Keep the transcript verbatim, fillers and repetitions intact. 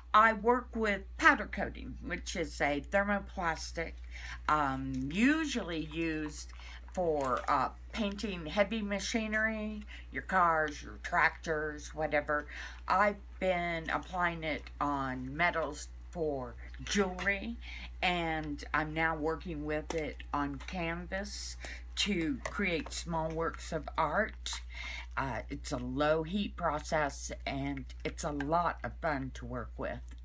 I work with powder coating, which is a thermoplastic, um, usually used for uh, painting heavy machinery, your cars, your tractors, whatever. I've been applying it on metals for jewelry, and I'm now working with it on canvas to create small works of art. Uh, it's a low heat process, and it's a lot of fun to work with.